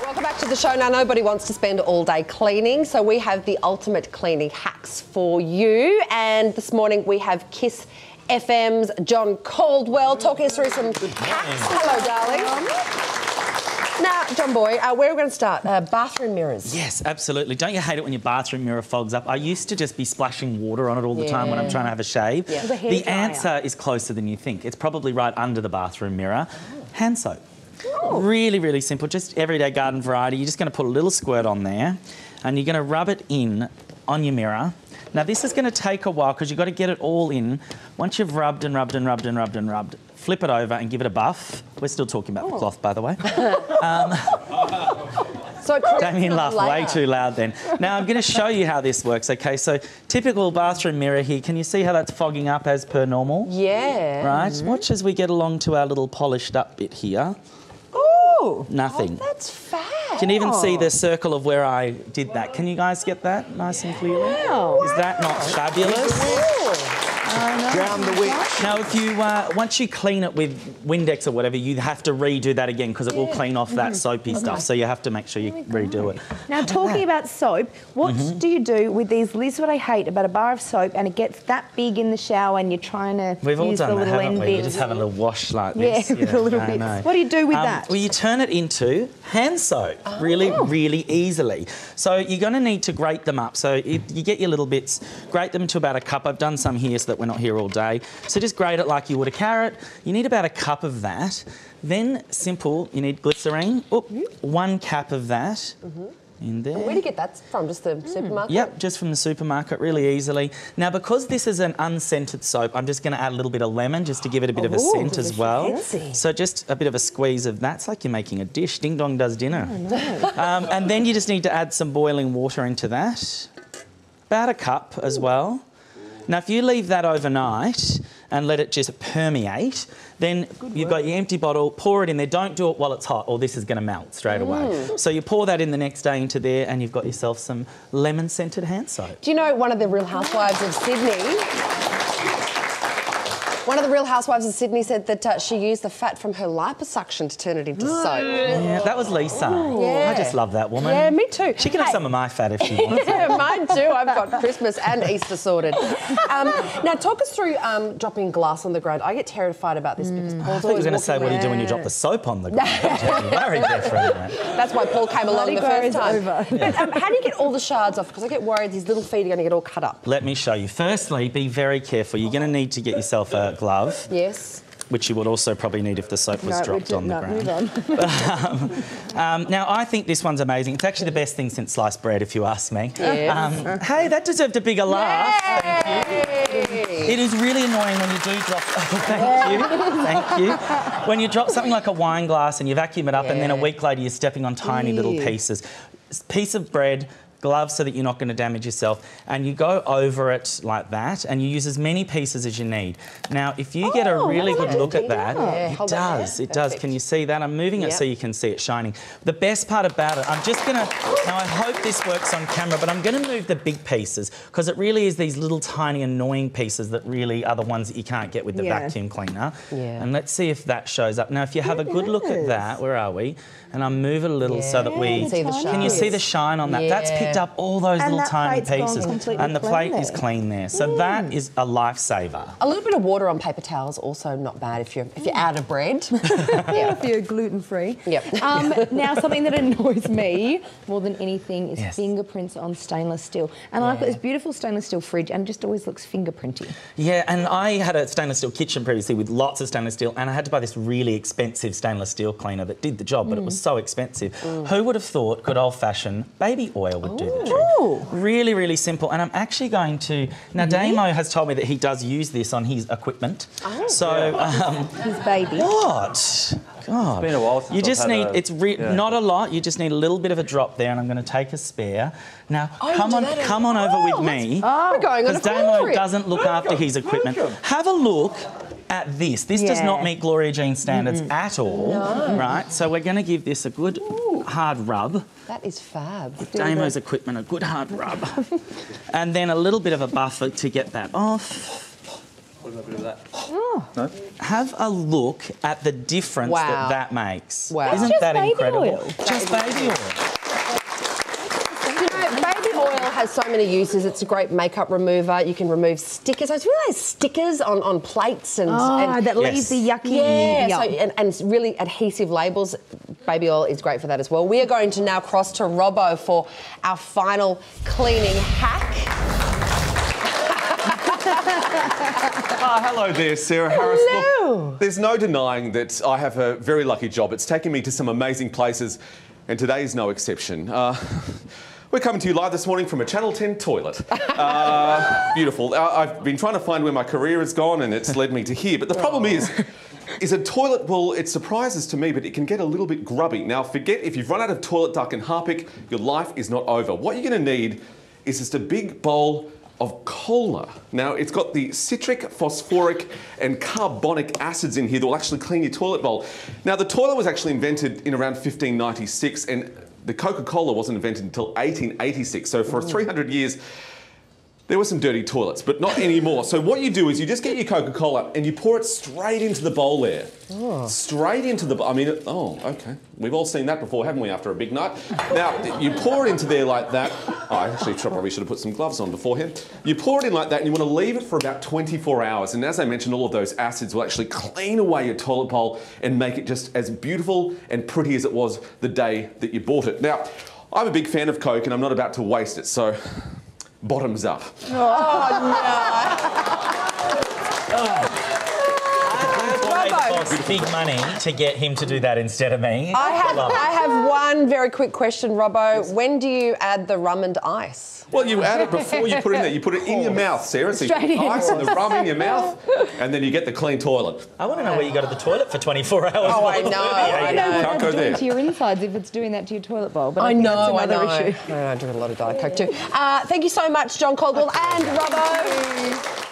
Welcome back to the show. Now, nobody wants to spend all day cleaning, so we have the ultimate cleaning hacks for you. And this morning we have Kiss FM's John Caldwell talking us through some hacks. Hello, darling. Now, John Boy, where are we going to start? Bathroom mirrors. Yes, absolutely. Don't you hate it when your bathroom mirror fogs up? I used to just be splashing water on it all the time when I'm trying to have a shave. Yeah. The answer is closer than you think. It's probably right under the bathroom mirror. Hand soap. Oh. Really, really simple. Just everyday garden variety. You're just going to put a little squirt on there and you're going to rub it in on your mirror. Now, this is going to take a while because you've got to get it all in. Once you've rubbed and rubbed and rubbed and rubbed and rubbed, flip it over and give it a buff. We're still talking about the cloth, by the way. Damien laughed way too loud then. Now, I'm going to show you how this works, OK? So, typical bathroom mirror here. Can you see how that's fogging up as per normal? Yeah. Right? Watch as we get along to our little polished up bit here. Ooh. Nothing. Oh, that's fab. You can even see the circle of where I did that. Can you guys get that nice and clearly? Wow. Is that not fabulous? Drown the witch. Now, if you once you clean it with Windex or whatever, you have to redo that again because it will clean off that soapy stuff. So you have to make sure you redo it. Now, talking about soap, what do you do with these? This is what I hate about a bar of soap, and it gets that big in the shower, and you're trying to use the little end bits. We just have a little wash like this. Yeah, with a little bit. What do you do with that? Well, you turn it into hand soap really, really easily. So you're going to need to grate them up. So you get your little bits, grate them to about a cup. I've done some here so that we're not here all day. So just grate it like you would a carrot. You need about a cup of that. Then, simple, you need glycerine. 1 cap of that. In there. Where do you get that from? Just the supermarket? Yep, just from the supermarket, really easily. Now, because this is an unscented soap, I'm just going to add a little bit of lemon just to give it a bit of a scent as well. Fancy. So just a bit of a squeeze of that. It's like you're making a dish. Ding Dong does dinner. And then you just need to add some boiling water into that. About a cup as well. Now, if you leave that overnight and let it just permeate, then you've got your empty bottle, pour it in there. Don't do it while it's hot or this is going to melt straight away. So you pour that in the next day into there and you've got yourself some lemon-scented hand soap. Do you know one of the Real Housewives of Sydney... One of the Real Housewives of Sydney said that she used the fat from her liposuction to turn it into soap. Yeah, that was Lisa. Yeah. I just love that woman. Yeah, me too. She can have some of my fat if she wants. Yeah, mine too. I've got Christmas and Easter sorted. Now, talk us through dropping glass on the ground. I get terrified about this because Paul's I thought you were going to say, what do you do when you drop the soap on the ground? Very different. That's why Paul came along the first time. But how do you get all the shards off? Because I get worried these little feet are going to get all cut up. Let me show you. Firstly, be very careful. You're going to need to get yourself a glove. Yes. Which you would also probably need if the soap was dropped on the ground. Now, I think this one's amazing. It's actually the best thing since sliced bread, if you ask me. Yes. Hey, that deserved a bigger laugh. Thank you. It is really annoying when you do drop... Thank you. When you drop something like a wine glass and you vacuum it up and then a week later you're stepping on tiny little pieces. Piece of bread, gloves so that you're not going to damage yourself, and you go over it like that and you use as many pieces as you need. Now, if you get a really good look at that, it does. Can you see that? I'm moving it so you can see it shining. The best part about it, I'm just going to... Now, I hope this works on camera, but I'm going to move the big pieces because it really is these little tiny annoying pieces that really are the ones that you can't get with the vacuum cleaner. And let's see if that shows up. Now, if you have a good look at that, where are we? And I'll move it a little so that we... Can you see the shine on that? That's picked up all those little tiny pieces. And the plate is clean there. So that is a lifesaver. A little bit of water on paper towels also not bad if you're out of bread. If you're gluten-free. Yep. Now, something that annoys me more than anything is fingerprints on stainless steel. And I've got this beautiful stainless steel fridge and it just always looks fingerprinty. Yeah, and I had a stainless steel kitchen previously with lots of stainless steel, and I had to buy this really expensive stainless steel cleaner that did the job, but it was so expensive. Who would have thought good old-fashioned baby oil would do the trick? Really, really simple. And I'm actually going to... Now, Damo has told me that he does use this on his equipment. So... his baby. What? God. It's been a while since you just need... It's not a lot. You just need a little bit of a drop there, and I'm going to take a spare. Now, come on over with me. We're going on a because Damo doesn't look after his equipment. Have a look at this. This does not meet Gloria Jean standards at all, right? So we're going to give this a good hard rub. That is fab. Damo's equipment, a good hard rub. And then a little bit of a buffer to get that off. What about a bit of that? Oh. No? Have a look at the difference that makes. Wow. Isn't That's that just baby incredible? oil. Just baby oil. You know, baby oil has so many uses. It's a great makeup remover. You can remove stickers. I just realised stickers on plates and that leave Yes. the yucky. yeah, yum. so, and it's really adhesive labels. Baby oil is great for that as well. We are going to now cross to Robbo for our final cleaning hack. Hello there, Sarah Harris. Hello. Look, there's no denying that I have a very lucky job. It's taken me to some amazing places, and today is no exception. We're coming to you live this morning from a Channel 10 toilet. Beautiful. I've been trying to find where my career has gone, and it's led me to here. But the problem is a toilet, well, it surprises to me, but it can get a little bit grubby. Now, forget if you've run out of toilet duck and Harpic, your life is not over. What you're going to need is just a big bowl of cola. Now, it's got the citric, phosphoric and carbonic acids in here that will actually clean your toilet bowl. Now, the toilet was actually invented in around 1596 and the Coca-Cola wasn't invented until 1886. So for 300 years, there were some dirty toilets, but not anymore. So what you do is you just get your Coca-Cola and you pour it straight into the bowl there. Oh. Straight into the bowl. I mean, okay. We've all seen that before, haven't we, after a big night? Now, you pour it into there like that. Oh, I actually probably should have put some gloves on beforehand. You pour it in like that and you want to leave it for about 24 hours. And as I mentioned, all of those acids will actually clean away your toilet bowl and make it just as beautiful and pretty as it was the day that you bought it. Now, I'm a big fan of Coke and I'm not about to waste it, so bottoms up. Big money to get him to do that instead of me. I have one very quick question, Robbo. When do you add the rum and ice? Well, you add it before you put it in there. You put it in your mouth, Sarah. So you put the ice and the rum in your mouth, and then you get the clean toilet. I want to know where you go to the toilet for 24 hours. Oh, I know. I know. Can't go there. To your insides if it's doing that to your toilet bowl. But I think know, that's another issue. I drink a lot of Diet Coke too. Thank you so much, John Caldwell and Robbo.